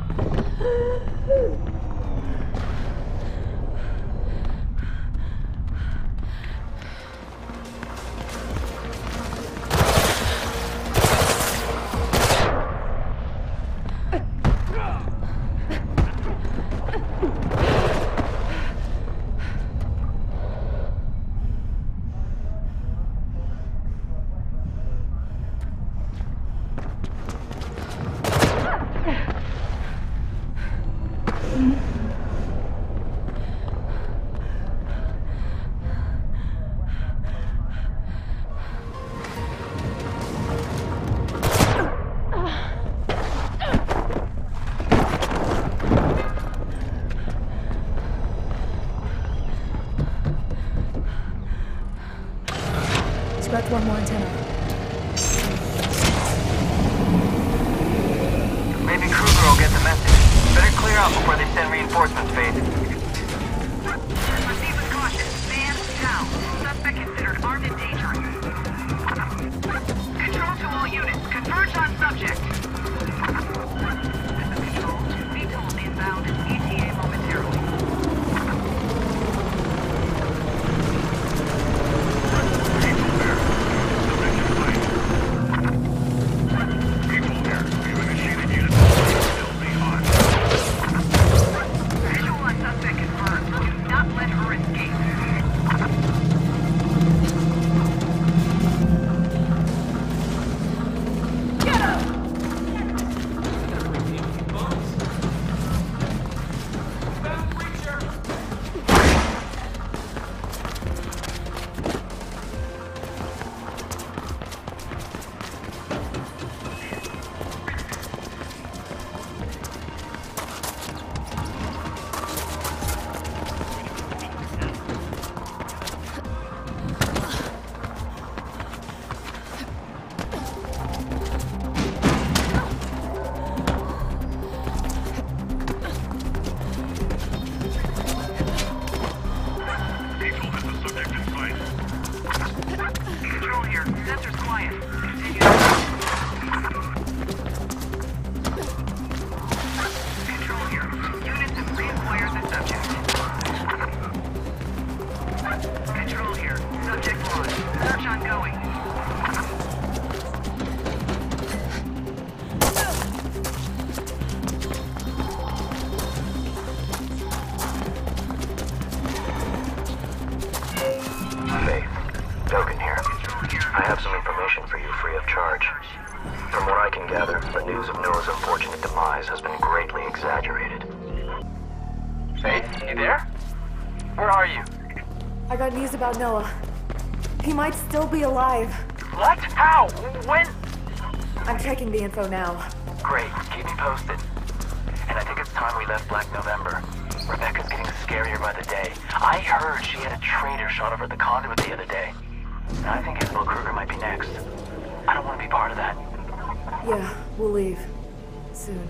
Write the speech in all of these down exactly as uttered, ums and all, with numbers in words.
Expect one more antenna. Maybe Kruger will get the message. Better clear out before they send reinforcements, Faith. Proceed with caution. Man down. Suspect considered armed and dangerous. Control to all units. Converge on subject. This is Control. V TOL inbound. E T A momentarily. About Noah. He might still be alive. What? How? When? I'm checking the info now. Great. Keep me posted. And I think it's time we left Black November. Rebecca's getting scarier by the day. I heard she had a traitor shot over the conduit the other day. And I think Isabel Kruger might be next. I don't want to be part of that. Yeah, we'll leave. Soon.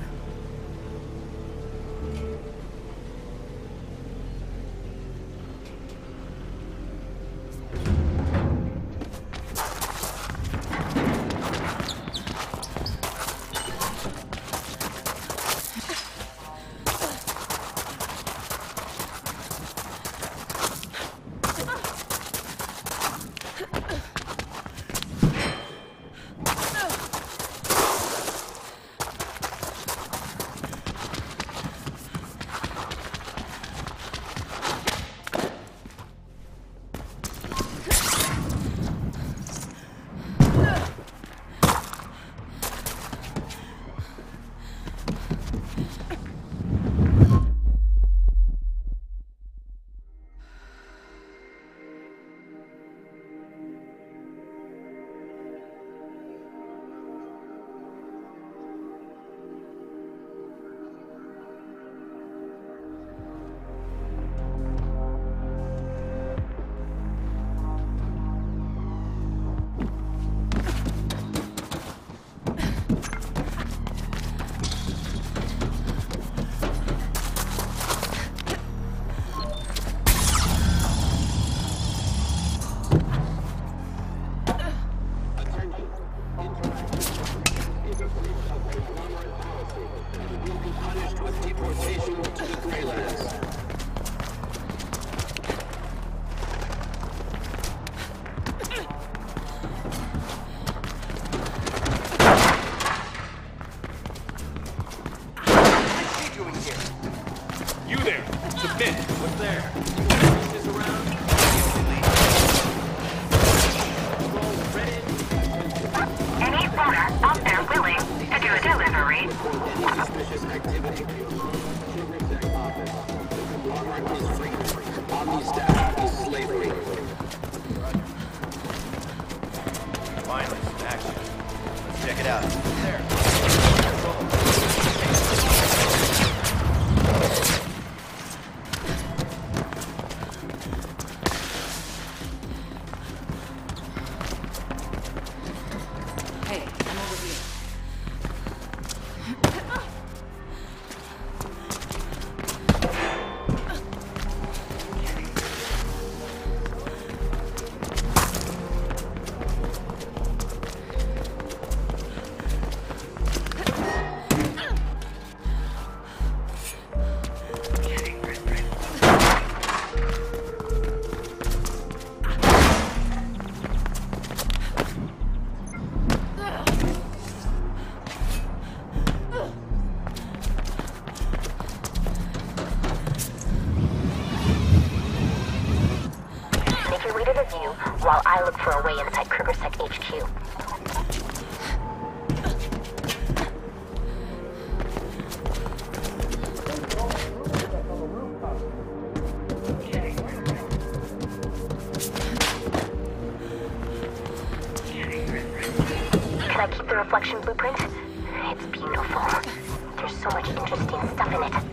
While I look for a way inside Krugersec H Q. Can I keep the reflection blueprint? It's beautiful. There's so much interesting stuff in it.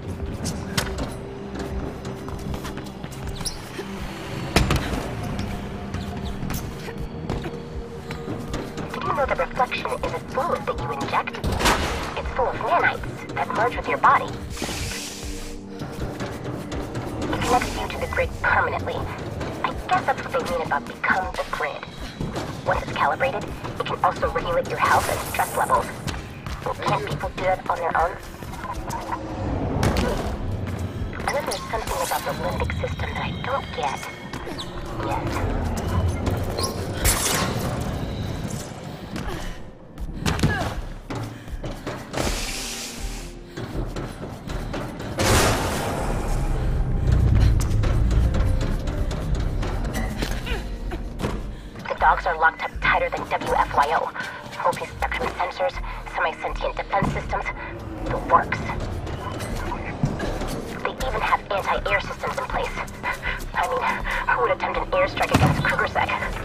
The reflection is a fluid that you inject. It's full of nanites that merge with your body. It connects you to the grid permanently. I guess that's what they mean about become the grid. Once it's calibrated, it can also regulate your health and stress levels. Can't people do it on their own? And then there's something about the limbic system that I don't get yet. Dogs are locked up tighter than W F Y O. Multi-spectrum sensors, semi-sentient defense systems, the works. They even have anti-air systems in place. I mean, who would attempt an airstrike against Krugersec?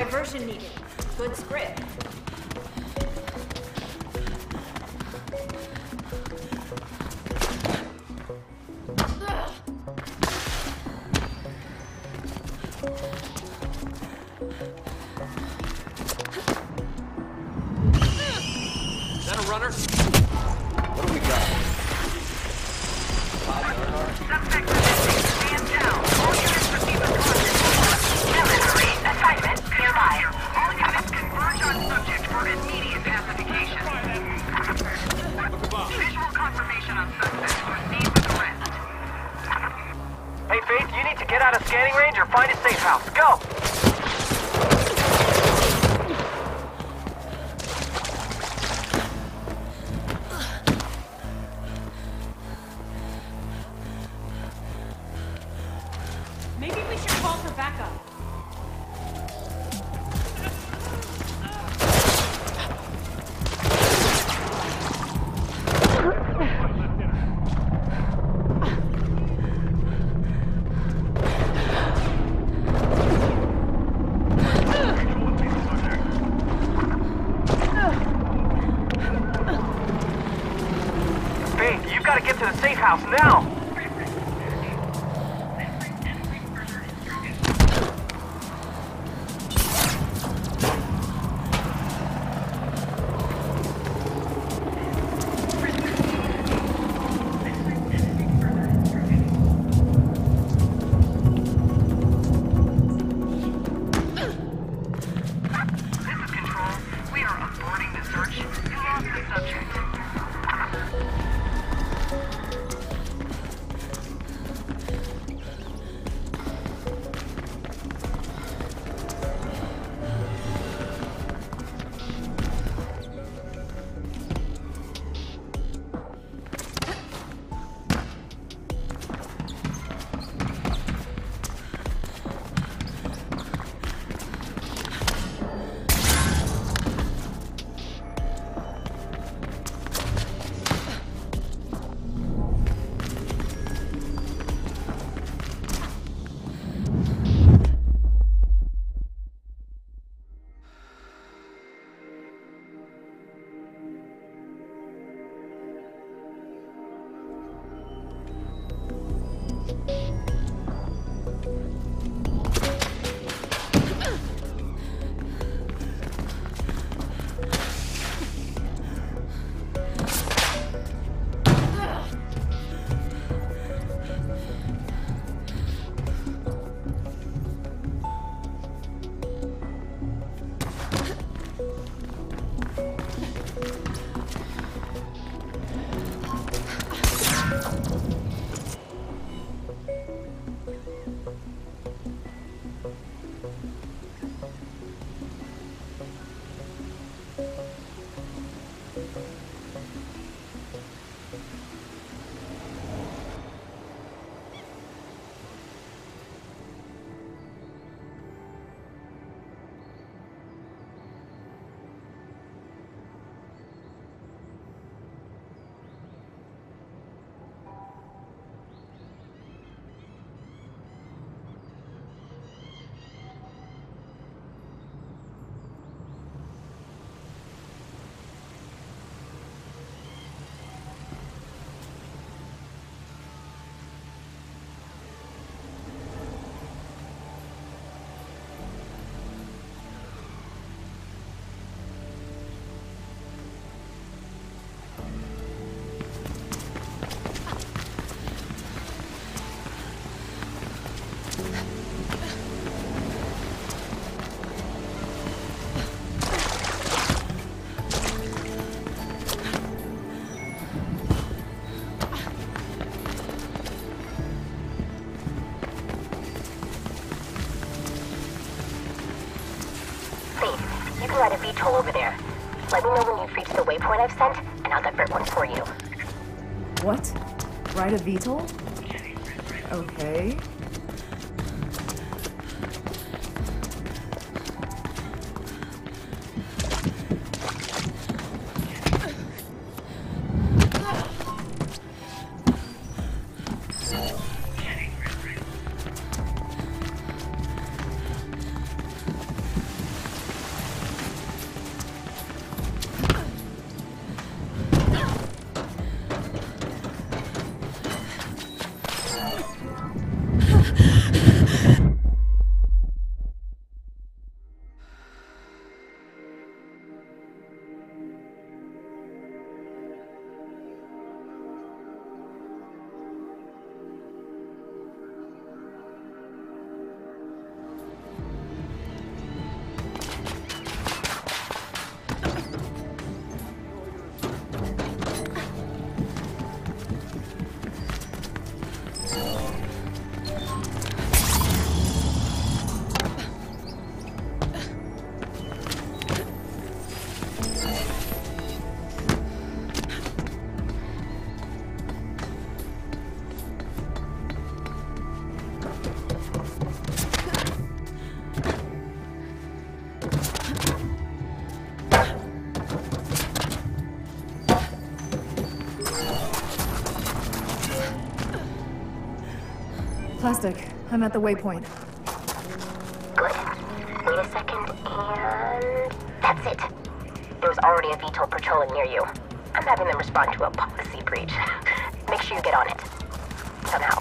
Diversion needed. Good script. Is that a runner? What do we got? Suspect missing. Man down. All units receive a contact. Military assignment nearby. All units converge on subject for immediate pacification. Visual confirmation on suspect. Proceed with arrest. Hey, Faith, you need to get out of scanning range or find a safe house. Go! Maybe we should call for backup. Faith, you've got to get to the safe house now! Ride a V TOL over there. Let me know when you've reached the waypoint I've sent, and I'll divert one for you. What? Ride a V TOL? Okay. Plastic. I'm at the waypoint. Good. Wait a second, and... that's it. There was already a V TOL patrolling near you. I'm having them respond to a policy breach. Make sure you get on it. Somehow.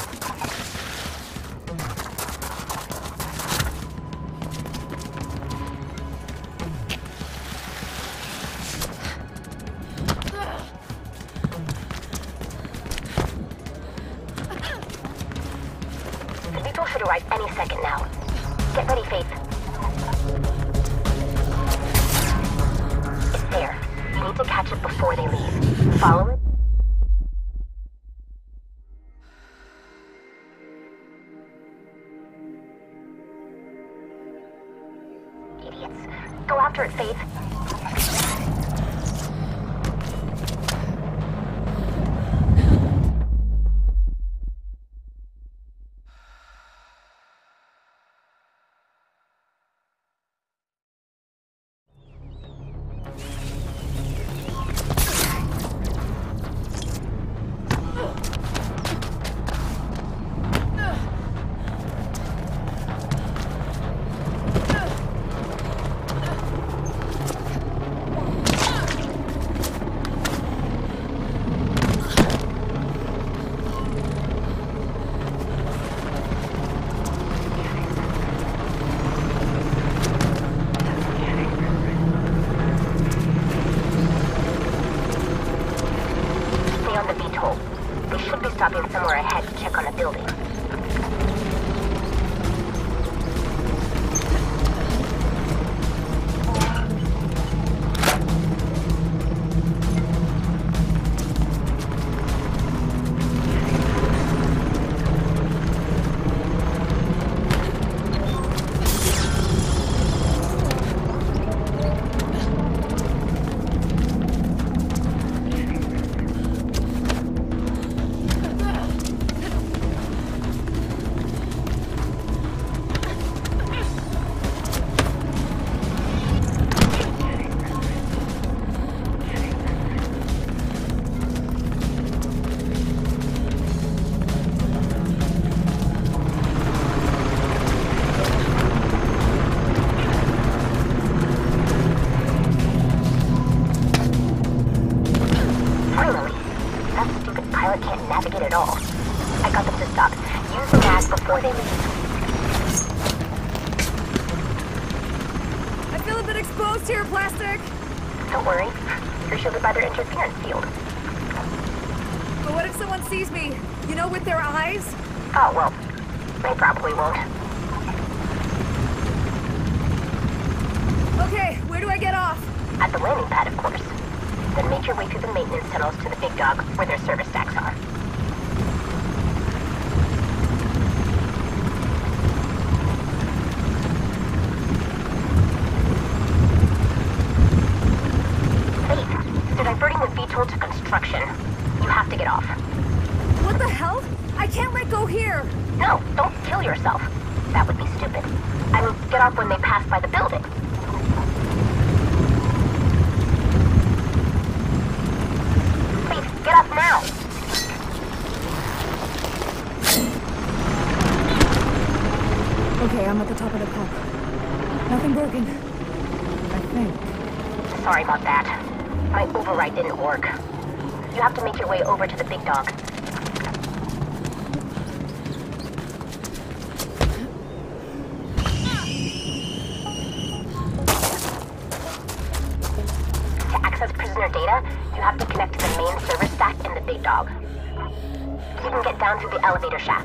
The V TOL should arrive any second now. Get ready, Faith. It's there. You need to catch it before they leave. Follow it. Idiots. Go after it, Faith. Stopping somewhere ahead to check on a building. Navigate at all. I got them to stop. Use the gas before they leave. I feel a bit exposed here, Plastic. Don't worry. You're shielded by their interference field. But what if someone sees me? You know, with their eyes? Oh, well, they probably won't. Okay, where do I get off? At the landing pad, of course. Then make your way through the maintenance tunnels to the big dog, where their service stacks are. Wait, they're diverting the V TOL to construction. You have to get off. What the hell? I can't let go here! No, don't kill yourself. That would be stupid. I mean, get off when they pass by the building. Get up now! Okay, I'm at the top of the pump. Nothing broken. I think. Sorry about that. My override didn't work. You have to make your way over to the big dog. elevator shafts.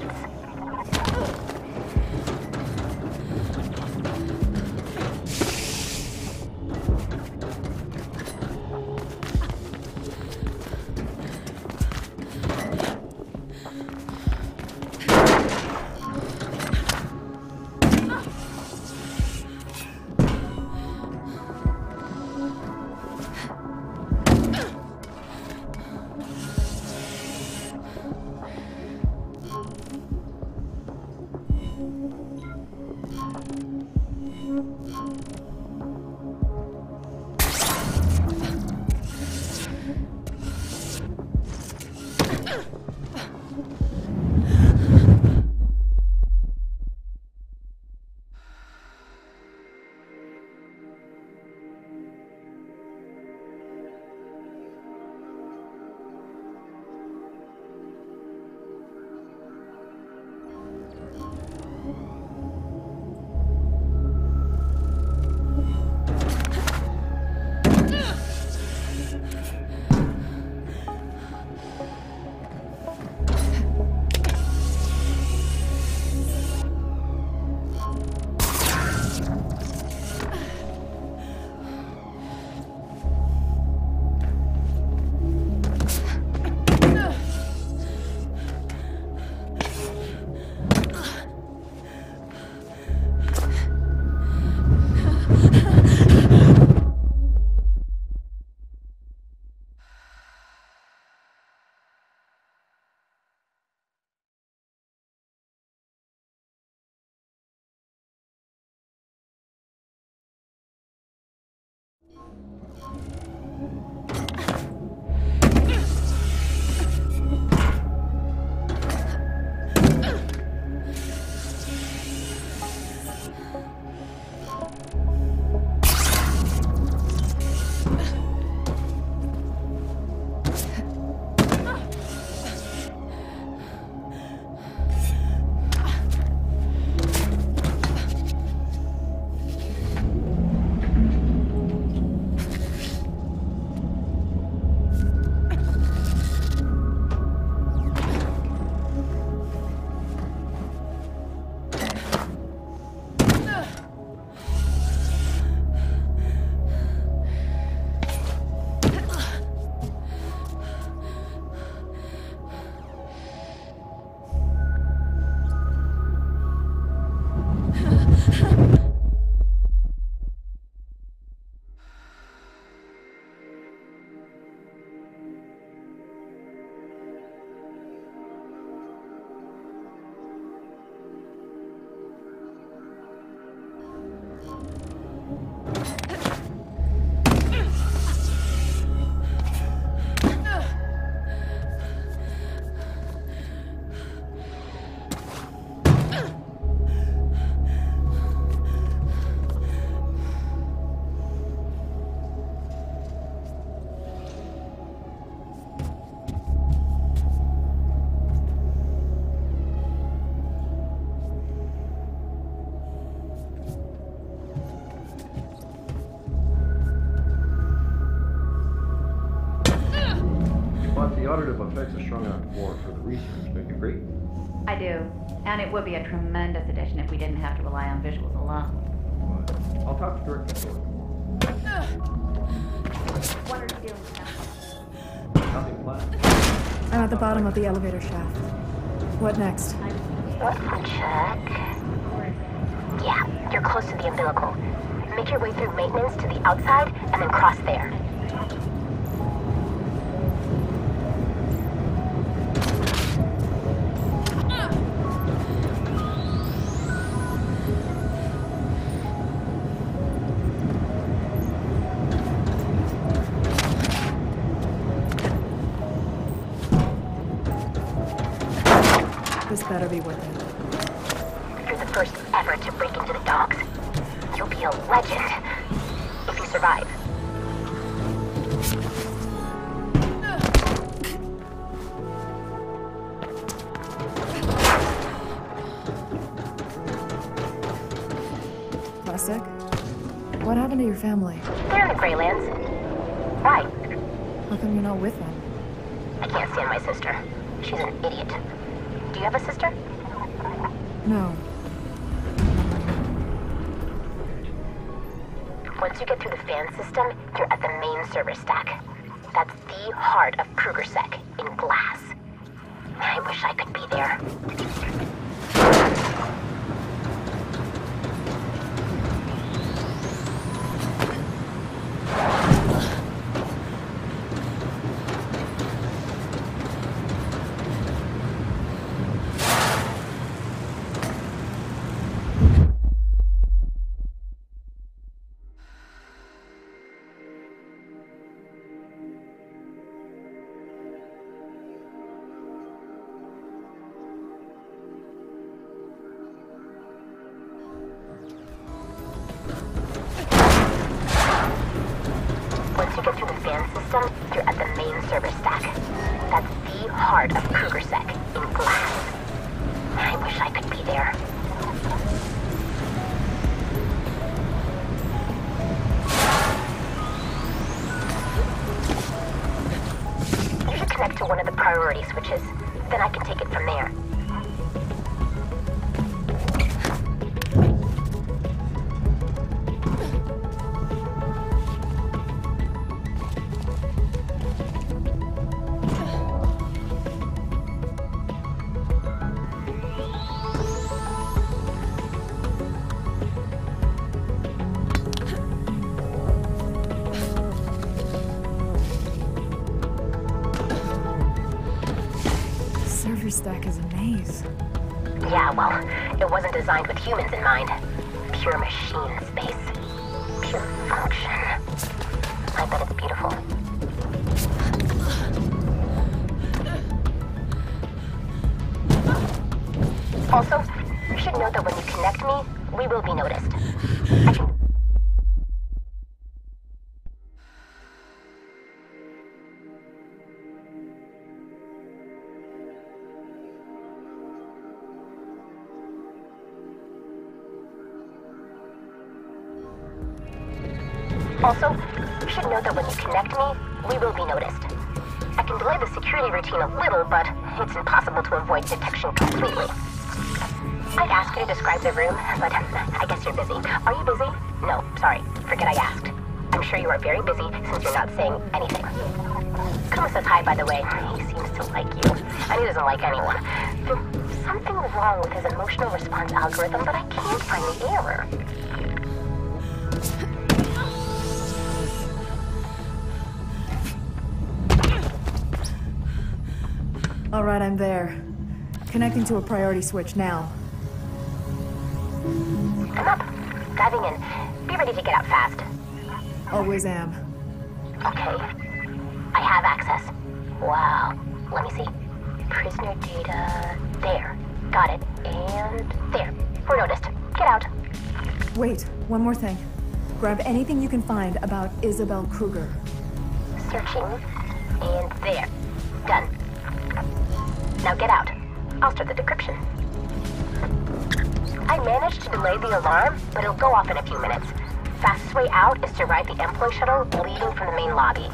The auditive effects are strong enough for, for the research. Don't you agree? I do. And it would be a tremendous addition if we didn't have to rely on visuals alone. But I'll talk to Director Thorne tomorrow. What are you doing now? Nothing planned. I'm at the bottom of the elevator shaft. What next? Let me check. Yeah, you're close to the umbilical. Make your way through maintenance to the outside and then cross there. This better be worth it. You're the first ever to break into the docks. You'll be a legend if you survive. Plastic? What happened to your family? They're in the Greylands. Why? How come you're not with them? I can't stand my sister. She's an idiot. Do you have a sister? No. Once you get through the fan system, you're at the main server stack. That's the heart of KrugerSec, in glass. I wish I could be there. Once you get through the fan system, you're at the main server stack. That's the heart of KrugerSec, in glass. I wish I could be there. You should connect to one of the priority switches. Then I can take it from there. Server stack is a maze. Yeah, well, it wasn't designed with humans in mind. Pure machine space. Pure function. I bet it's beautiful. Also, you should note that when you connect me, we will be noticed. I can... Also, you should note that when you connect me, we will be noticed. I can delay the security routine a little, but it's impossible to avoid detection completely. I'd ask you to describe the room, but I guess you're busy. Are you busy? No, sorry. Forget I asked. I'm sure you are very busy since you're not saying anything. Kuma says hi, by the way. He seems to like you, and he doesn't like anyone. There's something wrong with his emotional response algorithm, but I can't find the error. All right, I'm there. Connecting to a priority switch now. I'm up. Diving in. Be ready to get out fast. Always am. Okay. I have access. Wow. Let me see. Prisoner data. There. Got it. And there. We're noticed. Get out. Wait, one more thing. Grab anything you can find about Isabel Kruger. Searching. And there. Done. Now get out. I'll start the decryption. I managed to delay the alarm, but it'll go off in a few minutes. Fastest way out is to ride the employee shuttle leading from the main lobby.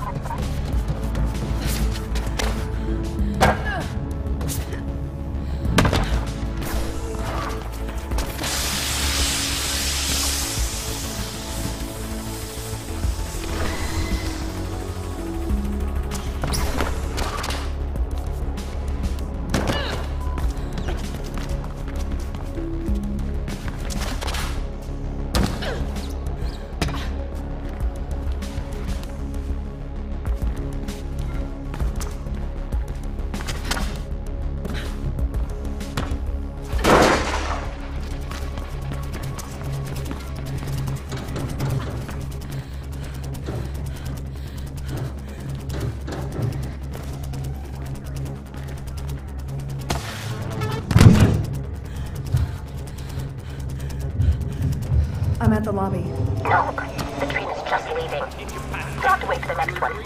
I'm at the lobby. No, the train is just leaving. You'll have to wait for the next one.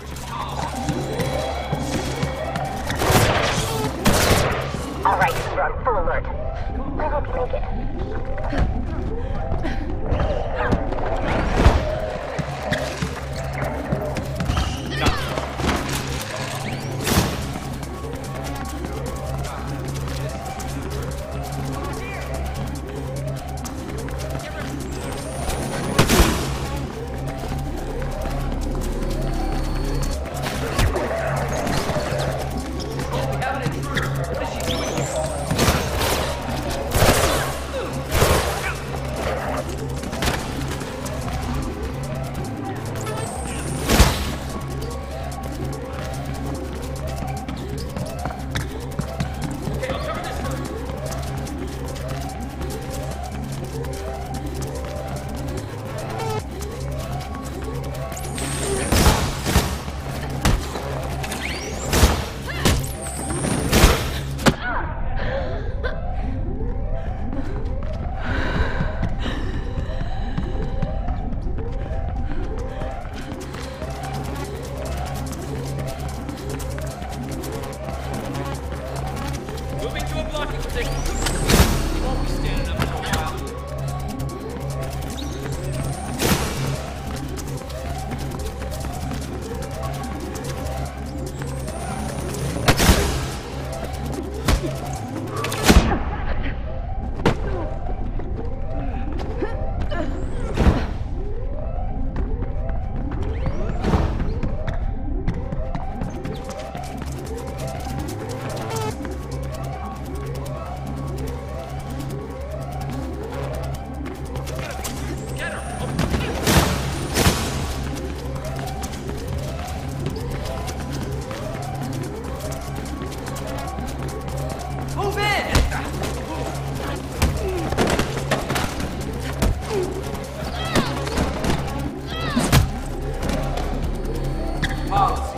All right, we're on full alert. I hope you make it. policy.